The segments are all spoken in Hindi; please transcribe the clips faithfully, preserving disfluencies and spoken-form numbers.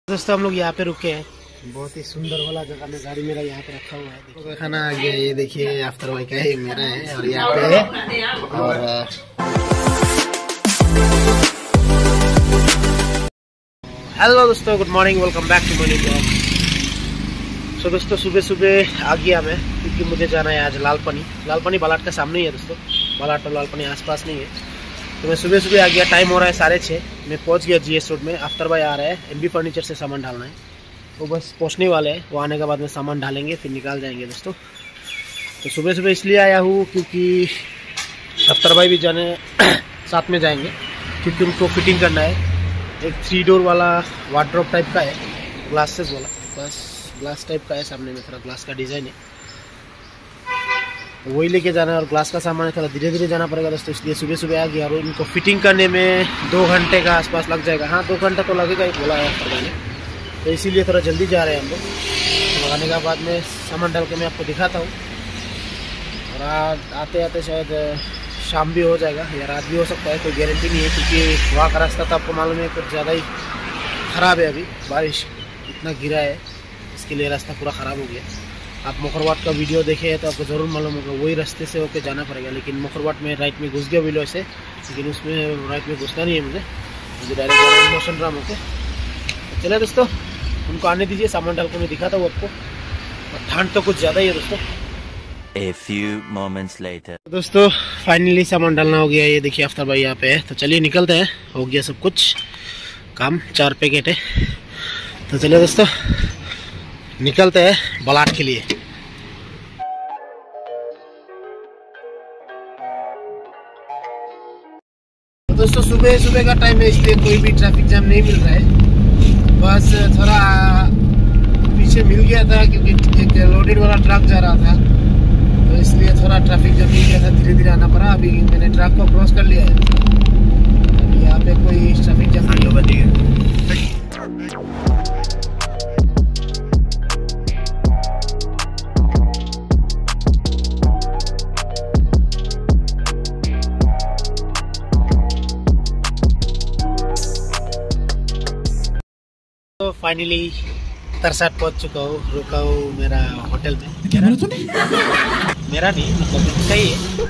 दोस्तों हम लोग यहाँ पे रुके हैं, बहुत ही सुंदर वाला जगह में गाड़ी मेरा यहाँ पे रखा हुआ है। देखो खाना आ गया, ये देखिए आफ्टर भाई का है, मेरा है और यहाँ पे है। और हेलो दोस्तों, good morning, welcome back to money blog. So दोस्तों सुबह सुबह आ गया मैं, क्योंकि मुझे जाना है आज लालपनी। लालपनी बालाट का सामने ही है दोस्तों, बालाट और लालपनी आसपास नहीं है। तो मैं सुबह सुबह आ गया, टाइम हो रहा है साढ़े छः। मैं पहुंच गया जीएस रोड में। आफ्टर भाई आ रहा है, एमबी फर्नीचर से सामान डालना है, वो बस पहुंचने वाले हैं। वो आने के बाद में सामान डालेंगे, फिर निकाल जाएंगे दोस्तों। तो सुबह सुबह इसलिए आया हूँ क्योंकि आफ्टर भाई भी जाने साथ में जाएंगे, क्योंकि उनको फिटिंग करना है। एक थ्री डोर वाला वार्डरोब टाइप का है, ग्लासेस वाला, बस ग्लास टाइप का है, सामने में थोड़ा ग्लास का डिज़ाइन है, वही लेके जाना है। और ग्लास का सामान है, थोड़ा धीरे धीरे जाना पड़ेगा दोस्तों, इसलिए सुबह सुबह आ गया। और इनको फिटिंग करने में दो घंटे का आसपास लग जाएगा। हाँ, दो घंटा तो लगेगा ही बोला है आफ्टर भाई ने, तो इसीलिए थोड़ा जल्दी जा रहे हैं हम लोग। तो आने के बाद में सामान डाल के मैं आपको दिखाता हूँ। और आ, आते आते शायद शाम भी हो जाएगा या रात भी हो सकता है, कोई गारंटी नहीं है, क्योंकि वहाँ का रास्ता तो आपको मालूम है कुछ ज़्यादा ही ख़राब है। अभी बारिश इतना गिरा है, इसके लिए रास्ता पूरा ख़राब हो गया। आप मुखरवाट का वीडियो देखे हैं तो आपको ज़रूर मालूम होगा, वही रास्ते से होकर जाना पड़ेगा। लेकिन मुखरवाट में राइट में घुस गया विलो से, लेकिन उसमें राइट में घुसना नहीं है मुझे, मुझे डायरेक्ट जाना है मोशन ड्राम होकर। तो चले दोस्तों, उनको आने दीजिए, सामान डाल कर मैं दिखाता हूँ आपको। और ठंड तो कुछ ज़्यादा ही है दोस्तों। A few moments later. दोस्तों फाइनली सामान डालना हो गया, ये देखिए आफ्टर भाई यहाँ पे है। तो चलिए निकलते हैं, हो गया सब कुछ काम। चार पैकेट है, तो चलिए दोस्तों निकलते हैं बालाट के लिए। दोस्तों सुबह सुबह का टाइम है, इसलिए कोई भी ट्रैफिक जाम नहीं मिल रहा है। बस थोड़ा पीछे मिल गया था, क्योंकि एक लोडेड वाला ट्रक जा रहा था, तो इसलिए थोड़ा ट्रैफिक जाम मिल गया था, धीरे धीरे आना पड़ा। अभी मैंने ट्रक को क्रॉस कर लिया है, अभी यहाँ पे कोई ट्रैफिक जाम नहीं होगा। तो फाइनली तरसाट पहुंच चुका हूँ, रुका हूँ मेरा होटल में। मेरा तो नहीं मेरा नहीं मतलब इसका ही है।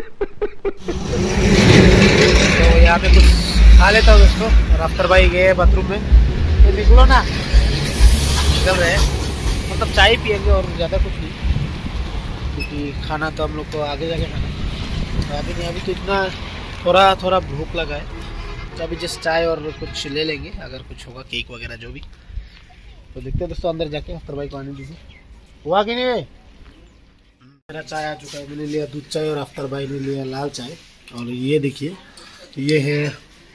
तो यहाँ पे कुछ खा लेता हूँ दोस्तों। और आफ्टर भाई गए बाथरूम में, तो निकलो ना, निकल रहे हैं। मतलब चाय पियेंगे और ज़्यादा कुछ नहीं, क्योंकि खाना तो हम लोग को आगे जाके खाना। तो अभी नहीं, अभी तो इतना थोड़ा थोड़ा भूख लगा है, तो अभी जस्ट चाय और कुछ ले लेंगे, अगर कुछ होगा केक वगैरह जो भी। तो देखते हैं दोस्तों अंदर जाके, आफ्टर भाई को आने दीजिए। हुआ कि नहीं? मेरा चाय आ चुका है, मैंने लिया दूध चाय और आफ्टर भाई ने लिया लाल चाय। और ये देखिए, ये है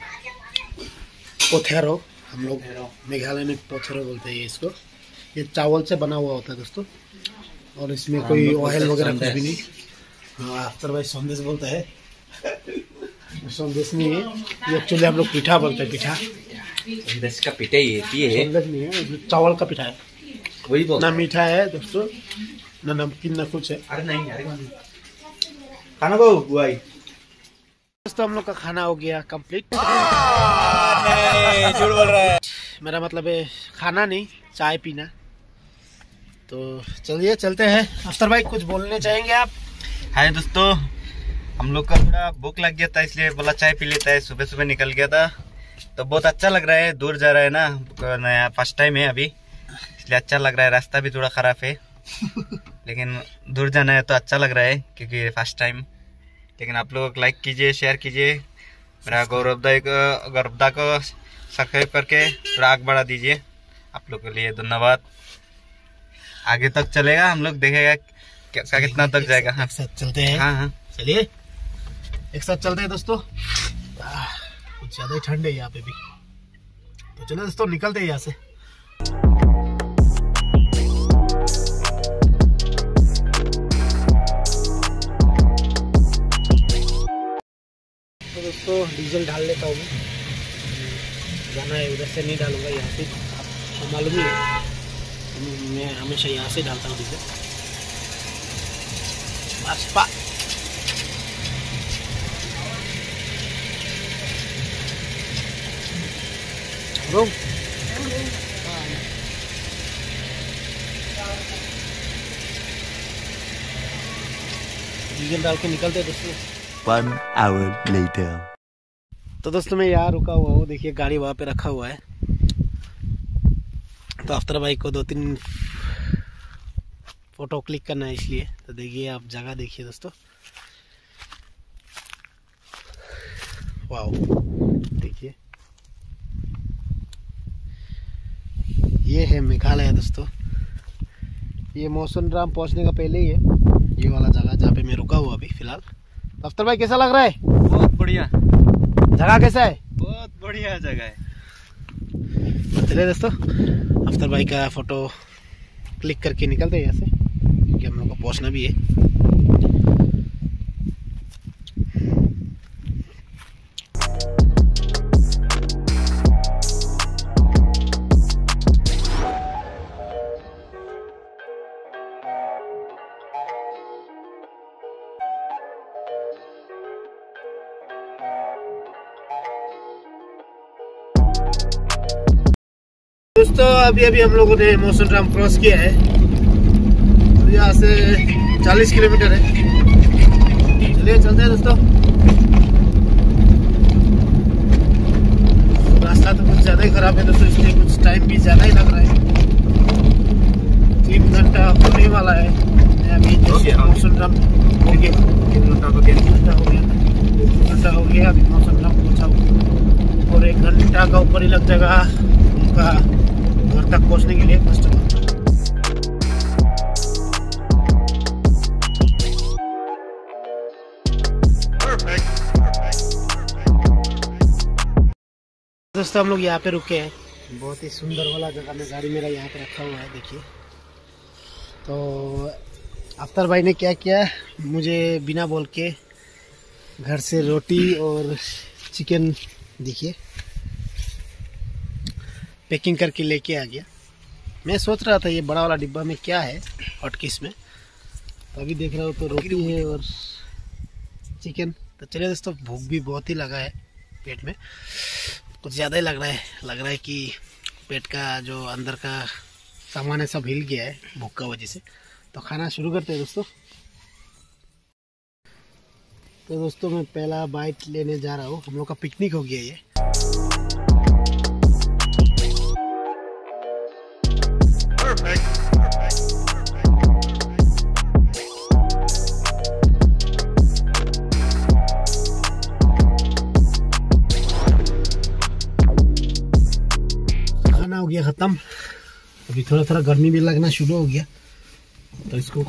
पोथेरो, हम लोग मेघालय में पोथेरो बोलते हैं इसको। ये चावल से बना हुआ होता है दोस्तों, और इसमें कोई ऑयल वगैरह कुछ भी नहीं। हाँ, आफ्टर भाई संदेश बोलता है, संदेश नहीं है ये, एक्चुअली हम लोग पीठा बोलते हैं। पीठा संदेश का पीठा ही है, ये संदेश नहीं है, चावल का पीठा है। वही ना मीठा है दोस्तों, ना नमकीन, ना कुछ है। अरे नहीं, अरे खाना को बुआई। दोस्तों हम लोग का खाना हो गया कंप्लीट। नहीं, झूठ बोल रहा है। मेरा मतलब है खाना नहीं, चाय पीना। तो चलिए चलते हैं। आफ्टर भाई कुछ बोलने चाहेंगे आप? हाय दोस्तों, हम लोग का थोड़ा भूख लग गया था, इसलिए बोला चाय पी लेता है। सुबह सुबह निकल गया था, तो बहुत अच्छा लग रहा है। दूर जा रहा है ना, नया फर्स्ट टाइम है अभी, इसलिए अच्छा लग रहा है। रास्ता भी थोड़ा खराब है, लेकिन दूर जाना है तो अच्छा लग रहा है, क्योंकि फर्स्ट टाइम। लेकिन आप लोग लाइक कीजिए, शेयर कीजिए, मेरा गौरवदा को गौरवदा को सब्सक्राइब करके थोड़ा आग बढ़ा दीजिए। आप लोग के लिए धन्यवाद। आगे तक चलेगा, हम लोग देखेगा क्या कितना तक जाएगा। हाँ, साथ चलते हैं। हाँ हाँ चलिए एक साथ चलते हैं दोस्तों। कुछ ज्यादा ही ठंड है यहाँ पे भी, तो चलो दोस्तों निकलते हैं यहाँ से। तो दोस्तों डीजल डाल लेता हूँ, जाना है उधर से नहीं डालूंगा, यहाँ से आपको मालूम ही है, मैं हमेशा यहाँ से डालता हूँ डीजल। बस पा Bro. डीजल डाल के निकलते हैं दोस्तों। One hour later. तो दोस्तों मैं यहाँ रुका हुआ हूँ, देखिए गाड़ी वहाँ पे रखा हुआ है। तो अफ्तर भाई को दो तीन फोटो क्लिक करना है इसलिए, तो देखिए आप जगह देखिए दोस्तों। वाओ, देखिए ये है मेघालय दोस्तों। ये मौसनराम पहुंचने का पहले ही है ये वाला जगह जहाँ पे मैं रुका हुआ अभी फिलहाल। तो अफ्तर भाई कैसा लग रहा है? बहुत बढ़िया जगह कैसा है? बहुत बढ़िया जगह है। तो चलिए दोस्तों अफ्तर भाई का फोटो क्लिक करके निकलते हैं यहाँ से, क्योंकि हम लोग को पहुंचना भी है। दोस्तों अभी अभी हम लोगों ने मौसनराम क्रॉस किया है, यहाँ से चालीस किलोमीटर है। चलिए चलते हैं दोस्तों। रास्ता तो कुछ ज़्यादा ही खराब है दोस्तों, इसलिए कुछ टाइम भी ज़्यादा ही लग रहा है। तीन घंटा होने वाला है। अभी मौसनराम हो गया, तीन घंटा हो गया घंटा हो गया घंटा हो गया अभी मौसनराम पहुँचा हुआ, और एक घंटा का ऊपर ही लग जाएगा उनका घर तक पहुंचने के लिए कस्टमर। दोस्तों हम लोग यहाँ पे रुके हैं, बहुत ही सुंदर वाला जगह में गाड़ी मेरा यहाँ पे रखा हुआ है देखिए। तो अफ्तर भाई ने क्या किया, मुझे बिना बोल के घर से रोटी और चिकन देखिए पैकिंग करके लेके आ गया। मैं सोच रहा था ये बड़ा वाला डिब्बा में क्या है हॉटकेस में, तो अभी देख रहा हूँ तो रोटी है और चिकन। तो चलिए दोस्तों भूख भी बहुत ही लगा है, पेट में कुछ ज़्यादा ही लग रहा है लग रहा है कि पेट का जो अंदर का सामान है सब हिल गया है भूख का वजह से। तो खाना शुरू करते हैं दोस्तों। तो दोस्तों मैं पहला बाइट लेने जा रहा हूँ, हम लोग का पिकनिक हो गया ये। खाना हो गया खत्म, अभी थोड़ा थोड़ा गर्मी भी लगना शुरू हो गया, तो इसको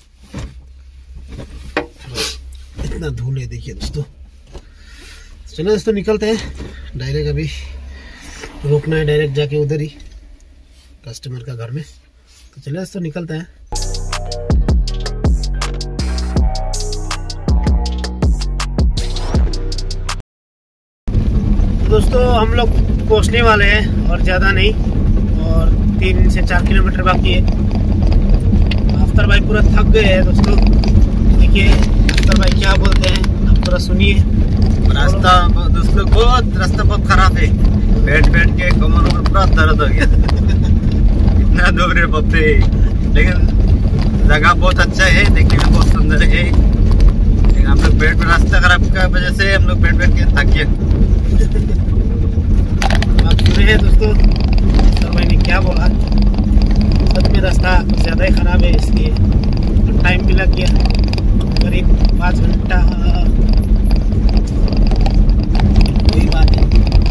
इतना धूल है देखिए दोस्तों। चलो दोस्तों निकलते हैं डायरेक्ट, अभी रुकना है डायरेक्ट जाके उधर ही कस्टमर का घर में। तो चलिए दोस्तों निकलते हैं। तो दोस्तों हम लोग पहुंचने वाले हैं और ज़्यादा नहीं, और तीन से चार किलोमीटर बाकी है। अफ्तर भाई पूरा थक गए हैं दोस्तों, देखिए अफ्तर भाई क्या बोलते हैं आप थोड़ा सुनिए। रास्ता दोस्तों बहुत रास्ता बहुत खराब है, बैठ बैठ के कमर में पूरा दर्द हो गया इतना दूर है पप्पे, लेकिन जगह बहुत अच्छा है, देखने में बहुत सुंदर है। लेकिन हम लोग बैठ रास्ता खराब की वजह से हम लोग बैठ बैठ के थक गए। आप सुने हैं दोस्तों सर भाई ने क्या बोला, सच में रास्ता ज़्यादा ही ख़राब है, इसलिए तो टाइम भी लग गया करीब पाँच घंटा वही बात है।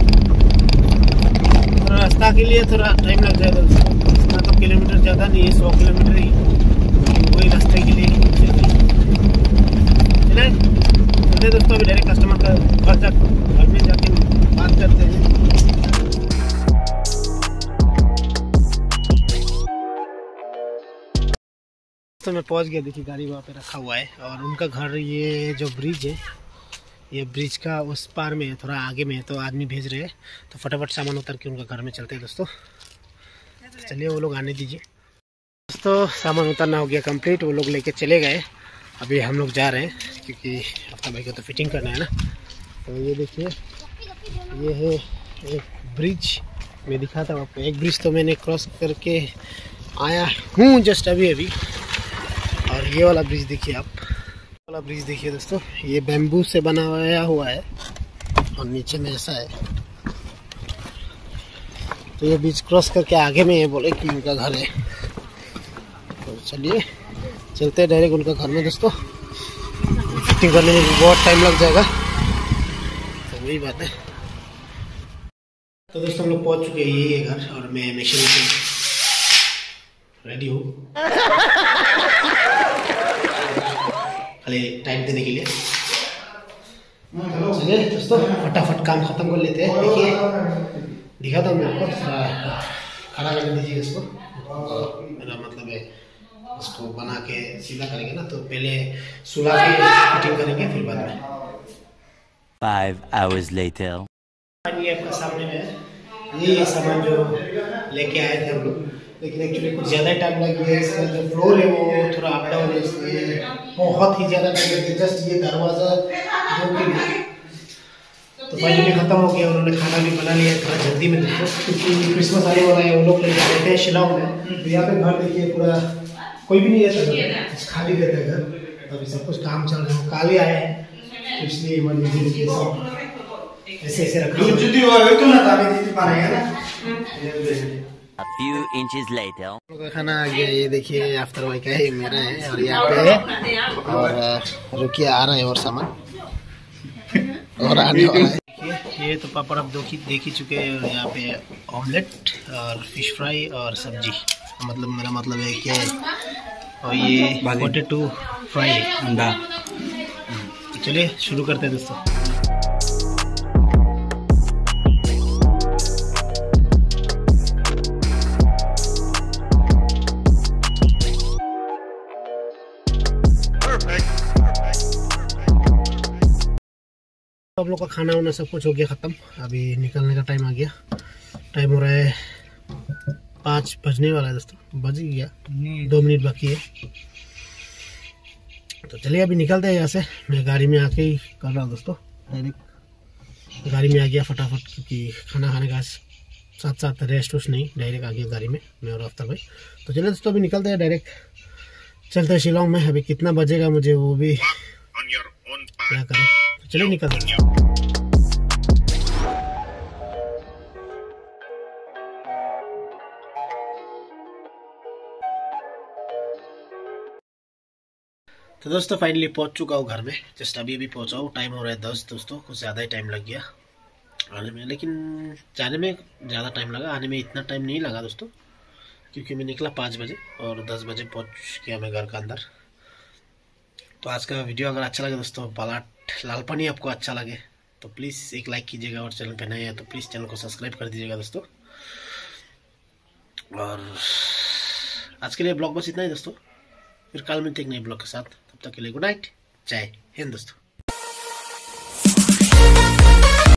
थोड़ा रास्ता के लिए थोड़ा टाइम लग जाएगा दोस्तों, इतना तो किलोमीटर ज़्यादा नहीं है, सौ किलोमीटर ही, वही रास्ते के लिए चले चलते दोस्तों। अभी डायरेक्ट कस्टमर का घर तक घर में जाके बात करते हैं। तो मैं पहुंच गया, देखिए गाड़ी वहाँ पे रखा हुआ है, और उनका घर ये जो ब्रिज है ये ब्रिज का उस पार में है, थोड़ा आगे में है, तो आदमी भेज रहे हैं, तो फटाफट सामान उतर के उनका घर में चलते हैं दोस्तों। चलिए वो लोग आने दीजिए दोस्तों। सामान उतरना हो गया कंप्लीट, वो लोग लेके चले गए, अभी हम लोग जा रहे हैं क्योंकि अपना भाई को तो फिटिंग करना है ना। तो ये देखिए ये है एक ब्रिज, मैं दिखाता हूँ आपको। एक ब्रिज तो मैंने क्रॉस करके आया हूँ जस्ट अभी अभी, और ये वाला ब्रिज देखिए आप, वाला ब्रिज देखिए दोस्तों, ये बैम्बू से बनाया हुआ है और नीचे में ऐसा है। तो ये ब्रिज क्रॉस करके आगे में ये बोले कि उनका घर है, तो चलिए चलते हैं डायरेक्ट उनका घर में दोस्तों। फिटिंग करने में बहुत टाइम लग जाएगा, तो वही बात है। तो दोस्तों हम लोग पहुंच चुके हैं, ये घर, और मैं मशीन से रेडी हूँ खाली टाइम देने के लिए। चलिए दोस्तों फटाफट काम खत्म कर लेते हैं। देखिए दिखाता हूँ मैं आपको, खड़ा करने दीजिए इसको। मेरा मतलब है इसको बना के सीधा करेंगे ना, तो पहले सुला के फिटिंग करेंगे, फिर बाद में। Five hours later. ये आपका सामने में है, ये सामान जो लेके आए थे हम लोग, लेकिन एक्चुअली कुछ ज़्यादा टाइम लग गया। इसका जो फ्लोर है वो थोड़ा अप डाउन है, इसलिए बहुत ही ज़्यादा टाइम लग गया। जस्ट ये दरवाज़ा जो कि तो फाइनली खत्म हो गया। उन्होंने खाना भी बना लिया थोड़ा जल्दी में दोस्तों, क्योंकि क्रिसमस आने वाला है। वो लोग ले जाते हैं शिलांग में, तो यहाँ पे घर देखिए पूरा कोई भी नहीं है, खाली रहता है घर। अभी सब कुछ काम चल रहा है, काले आए हैं तो इसलिए इमरजेंसी देखिए सब ऐसे ऐसे रखा है। A few inches later. खाना आ गया, ये देखिए आफ्टर वाई का है, मेरा है, और यहाँ पे है, और रुकिए आ रहा है और सामान और आने वाला है। ये तो पापड़ आप दो देख ही चुके हैं, और यहाँ पे ऑमलेट और फिश फ्राई और सब्जी, मतलब मेरा मतलब है कि, और ये पोटैटो फ्राई अंडा। चलिए शुरू करते हैं दोस्तों। हम लोग का खाना वाना सब कुछ हो गया ख़त्म, अभी निकलने का टाइम आ गया। टाइम हो रहा है पाँच बजने वाला है दोस्तों, बज ही गया, दो मिनट बाकी है। तो चलिए अभी निकलते हैं यहाँ से। मैं गाड़ी में आके ही कर रहा हूँ दोस्तों, डायरेक्ट गाड़ी में आ गया फटाफट, क्योंकि खाना खाने का साथ साथ रेस्ट वेस्ट नहीं, डायरेक्ट आ गया गाड़ी में मैं और अफ्तार भाई। तो चलिए दोस्तों अभी निकलते हैं, डायरेक्ट चलते हैं शिलोंग में। अभी कितना बजेगा मुझे वो भी क्या करें, तो चलिए निकलते हैं। तो दोस्तों फाइनली पहुंच चुका हूँ घर में, जस्ट अभी अभी पहुंचा हूँ। टाइम हो रहा है दस दोस्तों, कुछ ज़्यादा ही टाइम लग गया आने में, लेकिन जाने में ज़्यादा टाइम लगा, आने में इतना टाइम नहीं लगा दोस्तों, क्योंकि मैं निकला पाँच बजे और दस बजे पहुंच गया मैं घर का अंदर। तो आज का वीडियो अगर अच्छा लगे दोस्तों, बालाट लालपनी आपको अच्छा लगे तो प्लीज़ एक लाइक कीजिएगा, और चैनल पे नए हैं तो प्लीज़ चैनल को सब्सक्राइब कर दीजिएगा दोस्तों। और आज के लिए ब्लॉग बस इतना ही दोस्तों, फिर कल मिलते हैं एक नए ब्लॉग के साथ। तब तक के लिए गुड नाइट, जय हिंद दोस्तों।